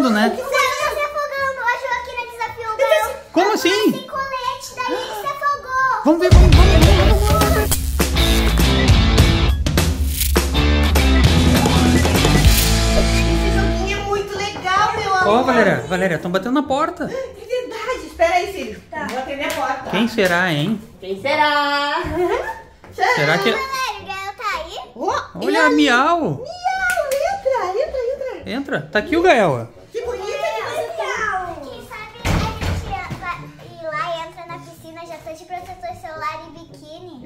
né? Você tá se afogando. A Joaquina desafiou o Gael. Como assim? Sem colete, daí ele se afogou. Vamos ver, vamos ver. Esse joguinho é muito legal, meu amor. Ó, Valéria, estão batendo na porta. É verdade. Espera aí, filho. Tá. Vou atender a porta. Quem será, hein? Quem será? Será que... Valério, o Gael tá aí? Olha a Miau. Miau, entra. Entra. Tá aqui o Gael. Que bonito. Quem sabe a gente vai ir lá e entra na piscina, já tô de protetor solar e biquíni.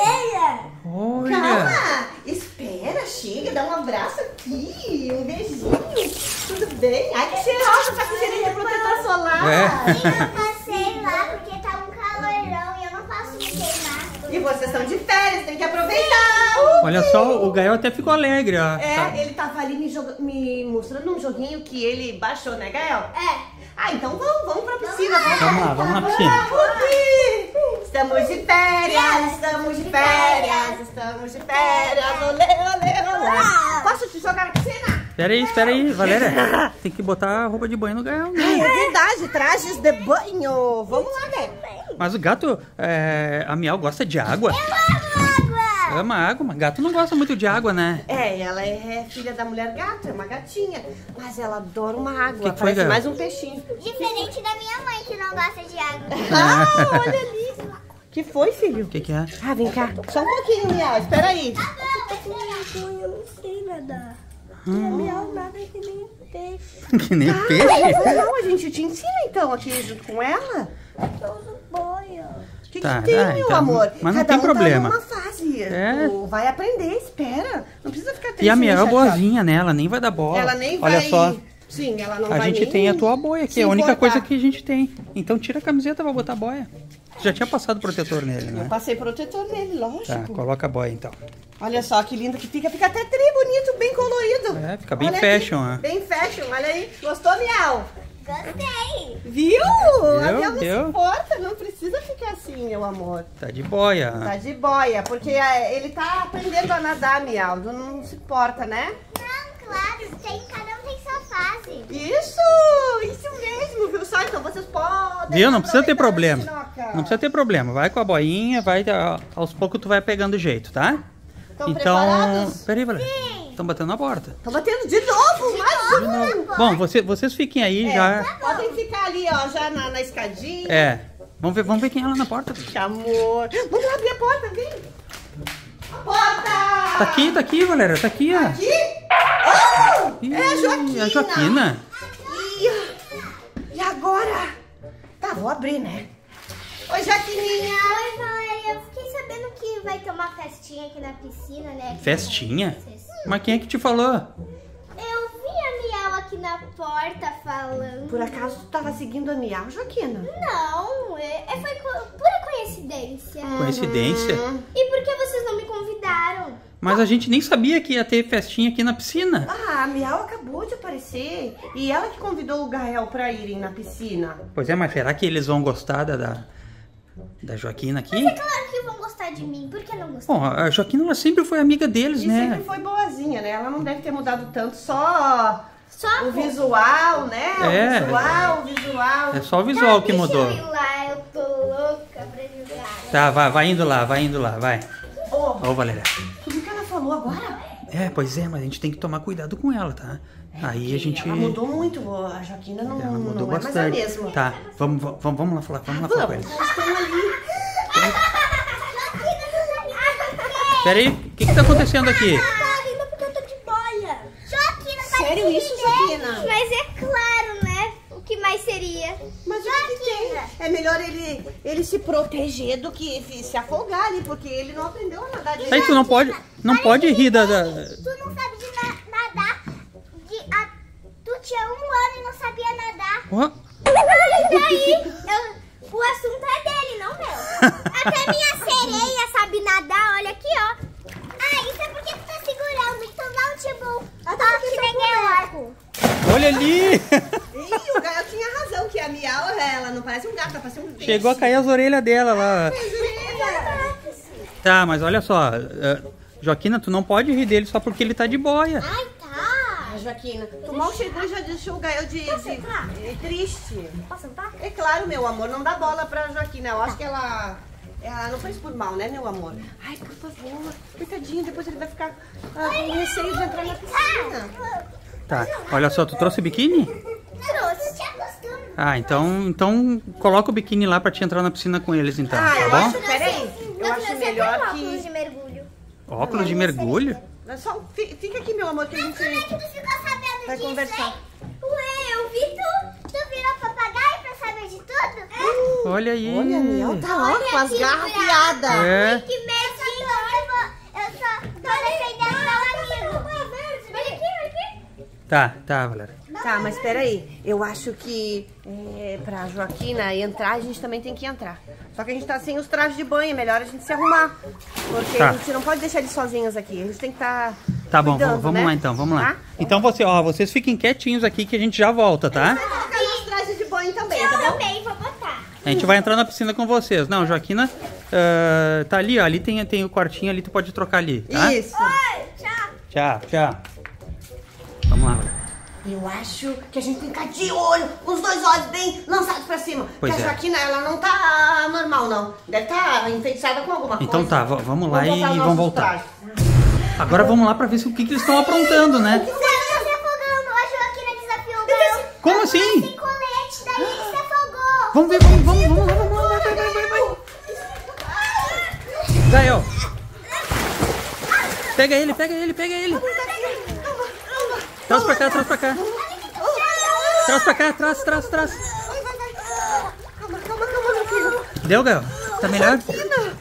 Olha. Calma. Espera, chega, dá um abraço aqui, um beijinho. Tudo bem? Ai, que cheirosa, tá com cheirinho de protetor solar. É. Eu passei lá porque tá um calorão e eu não posso me queimar. E vocês estão de férias, tem que aproveitar. Olha só, o Gael até ficou alegre, ó. É, Tá. ele tava ali me mostrando um joguinho que ele baixou, né, Gael? É. Ah, então vamos pra piscina. Vamos na piscina. Vamos! Estamos de férias, estamos de férias, estamos de férias. Olê. Posso te jogar na piscina? Espera aí, Valéria. Tem que botar a roupa de banho no Gael, né? É verdade, trajes de banho. Vamos lá, né? Mas o gato, a Miau gosta de água. Água! Ama água, mas gato não gosta muito de água, né? É, ela é filha da mulher gato, é uma gatinha. Mas ela adora uma água, Que foi, parece Gael? mais um peixinho. Diferente da minha mãe que não gosta de água. Ah, olha ali. Que foi, filho? O que é? Ah, vem cá. Só um pouquinho, Miau. Espera aí. Eu não sei nadar. Miau nada que nem peixe. Que nem Ah, peixe. não, a gente te ensina então aqui junto com ela. Eu uso boia. O que, Tá, que tem, tá, meu então, amor? mas não Cada tem um problema. Tá numa fase. É. Tu vai aprender, espera. Não precisa ficar triste. E a Miau é nem boazinha, né? Ela nem vai dar bola. chateada. Ela nem vai... Olha só, Sim, ela não a vai gente nem tem a tua boia aqui. se É a única importar. coisa que a gente tem. Então tira a camiseta pra botar a boia. Você já tinha passado protetor nele, Eu né? passei protetor nele, Tá, lógico. coloca a boia então. Olha só que lindo que fica. Fica até tri bonito, bem colorido. É, fica bem Olha fashion, aqui, né? Bem fashion, olha aí. Gostou, Miau? Gostei. Viu? A Miau não se Viu? importa, não precisa ficar assim, meu amor. Tá de boia. Tá de boia, porque ele tá aprendendo a nadar, Miau. Não se importa, né? Não, claro, cada um tem sua fase. Isso mesmo, viu só? Então vocês podem. Viu? Não precisa ter aproveitar problema. a piscinoca. Não precisa ter problema. Vai com a boinha, vai aos poucos tu vai pegando o jeito, tá? Estão Então, preparados? peraí, Valéria. Estão batendo na porta. Estão batendo de novo, mais um. Bom, vocês fiquem aí já. Podem ficar ali, ó, já na escadinha. É. Vamos ver quem é lá na porta. Que amor. Vamos lá abrir a porta, vem. A porta! Tá aqui, Valéria. Tá aqui, ó. Aqui? Oh, Ih, é a Joaquina. A Joaquina. E agora? Tá, vou abrir, né? Oi, Joaquininha. Oi, mãe, eu fiquei sabendo que vai ter uma festinha aqui na piscina, né? Aqui Festinha? com vocês. Mas quem é que te falou? Eu vi a Miau aqui na porta falando. Por acaso tu tava seguindo a Miau, Joaquina? Não, foi pura coincidência. Coincidência? E por que vocês não me convidaram? Mas a gente nem sabia que ia ter festinha aqui na piscina. Ah, a Miau acabou de aparecer. E ela que convidou o Gael pra irem na piscina. Pois é, mas será que eles vão gostar da Joaquina aqui? É claro que vão gostar de mim, por que não gostar? Bom, a Joaquina ela sempre foi amiga deles, E né? sempre foi boazinha, né? Ela não deve ter mudado tanto, só Só o visual, né? É. O visual. É só o visual que mudou. Deixa eu ir lá, eu tô louca pra jogar. Tá, vai indo lá, vai. Ô, Ô, Valéria. tudo que ela falou agora? É, pois é, mas a gente tem que tomar cuidado com ela, tá? Aí a gente... Ela mudou muito, a Joaquina não, Ela mudou não é mais a bastante. mesma. Tá, vamos lá falar com ela. Elas estão ali. Pera aí, o que tá acontecendo aqui? Tá rindo porque eu tô de boia. Joaquina tá Sério aqui, isso, né? Joaquina? Mas é claro, né? O que mais seria? Mas o que tem? É melhor ele se proteger do que se afogar ali, porque ele não aprendeu a nadar direito. Aí tu não pode rir da... Tu não sabe de nadar. Tu tinha 1 ano e não sabia nadar. Ó, E daí? O assunto é dele, não meu. Até minha sereia sabe nadar, olha aqui, ó. Ah, isso é porque tu tá segurando, então não, tipo... Ó, que nem eu. olha ali! Ih, o Gael tinha razão, que a Miau, ela não parece um gato, ela parece um peixe. Chegou a cair as orelhas dela lá. Tá, mas olha só, Joaquina, tu não pode rir dele só porque ele tá de boia. Ai, tá. Joaquina. Tu mal chegou e já deixou o Gael de triste. Posso entrar? É claro, meu amor, não dá bola pra Joaquina. Eu acho que ela não fez por mal, né, meu amor? Ai, por favor. Coitadinho, depois ele vai ficar com receio de entrar na piscina. Tá, olha só, tu trouxe biquíni? Trouxe, te acostumo. Ah, então coloca o biquíni lá pra te entrar na piscina com eles então, tá eu bom? acho, peraí. Eu acho melhor óculos de que... mergulho. Óculos de mergulho? Só, fica aqui, meu amor, que a gente Como é que tu ficou sabendo vai disso, conversar. hein? Ué, eu vi tu virou papagaio pra saber de tudo? Olha aí. Olha, Miel, tá ó, com as garras afiadas. É. Que medinho, eu só tô defendendo meu amigo. Olha aqui. Tá, Valéria. Tá, mas peraí. Eu acho que pra Joaquina entrar, a gente também tem que entrar. Só que a gente tá sem os trajes de banho, é melhor a gente se arrumar. Porque Tá. a gente não pode deixar eles sozinhos aqui. A gente tem que estar Tá bom, cuidando, vamos né? lá então, vamos lá. Tá? Então vocês fiquem quietinhos aqui que a gente já volta, tá? Vou colocar os trajes de banho também, Eu tá bom? também vou botar. A gente vai entrar na piscina com vocês. Não, Joaquina, tá ali, ó. Ali tem o quartinho ali, tu pode trocar ali, tá? Isso. Oi, tchau. Tchau. Vamos lá, Valéria. Eu acho que a gente tem que ficar de olho, com os dois olhos bem lançados pra cima. Pois Porque a é. Joaquina, ela não tá normal, não. Deve estar enfeitiçada com alguma Então coisa. tá, vamos lá botar os e nossos vamos voltar. trajes. Agora vamos lá pra ver o que eles estão aprontando, né? Você tá se afogando. A Joaquina desafiou o Gael. Como assim? Sem colete, daí ele se afogou. Vamos ver, vamos lá, vai. Gael. Pega ele. Traz pra cá. Traz pra cá, traz. Calma, meu filho. Deu, Gael? Tá melhor? Eu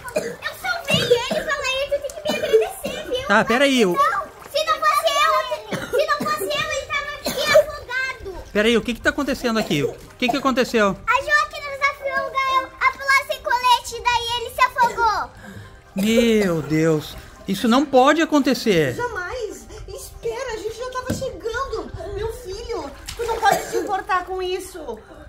salvei ele, Valéria. Tu tem que me agradecer, viu? Tá, peraí. Não, se não fosse eu, ele tava aqui afogado. Peraí, o que tá acontecendo aqui? O que aconteceu? A Joaquina desafiou o Gael a pular sem colete, daí ele se afogou. Meu Deus. Isso não pode acontecer. Jamais. Espera, a gente já tava chegando. Meu filho, tu não pode se importar com isso.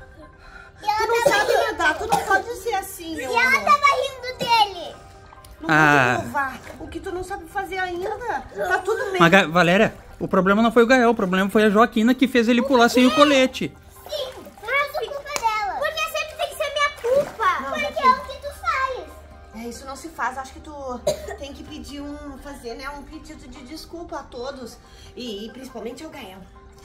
E ela Tu não tava sabe rindo. nadar, tu não pode ser assim, meu E ela amor. tava rindo dele. Não Ah. pode provar o que tu não sabe fazer ainda. Tá tudo bem. Mas, Valéria, o problema não foi o Gael, o problema foi a Joaquina que fez ele pular sem o colete. Sim, tudo culpa dela. Porque sempre tem que ser minha culpa. Não, Porque Joaquina. é o que tu faz. Isso não se faz. Acho que tu tem que pedir fazer, né, um pedido de desculpa a todos. E principalmente ao Gael.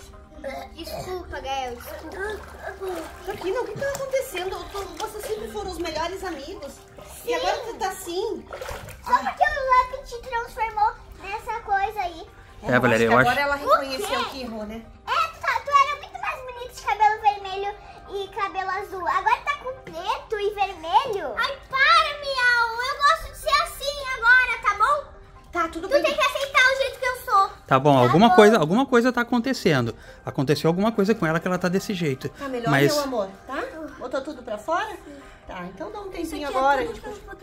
Desculpa, Gael, desculpa. Joaquina, o que tá acontecendo? Vocês sempre foram os melhores amigos. E agora tu tá assim. Só porque o Lucky te transformou nessa coisa aí. É, Valéria, eu que acho... agora ela reconheceu quê? que errou, né? Tu era muito mais bonito de cabelo vermelho e cabelo azul. Agora tá com preto e vermelho. Ai, para, Miau. Eu gosto de ser assim agora, tá bom? Tá, tudo Tu bem. tem que aceitar o jeito que eu sou. Tá bom, alguma coisa tá acontecendo. Aconteceu alguma coisa com ela que ela tá desse jeito. Tá melhor, Mas meu amor, tá? Botou tudo pra fora? Tá, então dá um tempinho agora. A gente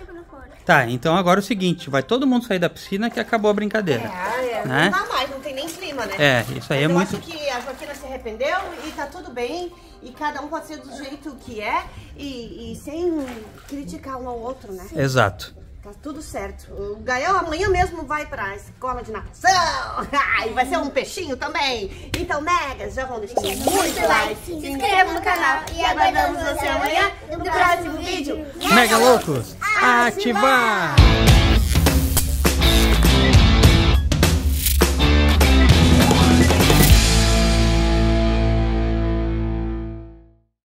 tá, então agora é o seguinte, vai todo mundo sair da piscina que acabou a brincadeira. Né? Não dá mais, não tem nem clima, né? É, isso aí é Mas eu muito... acho que a Joaquina se arrependeu e tá tudo bem. E cada um pode ser do jeito que é e sem criticar um ao outro, né? Exato. Tá tudo certo. O Gael amanhã mesmo vai pra escola de natação. E vai ser um peixinho também. Então, megas, já vão deixar muito like. Se inscreva no canal. E aguardamos você amanhã no próximo vídeo. Mega Loucos, ativar!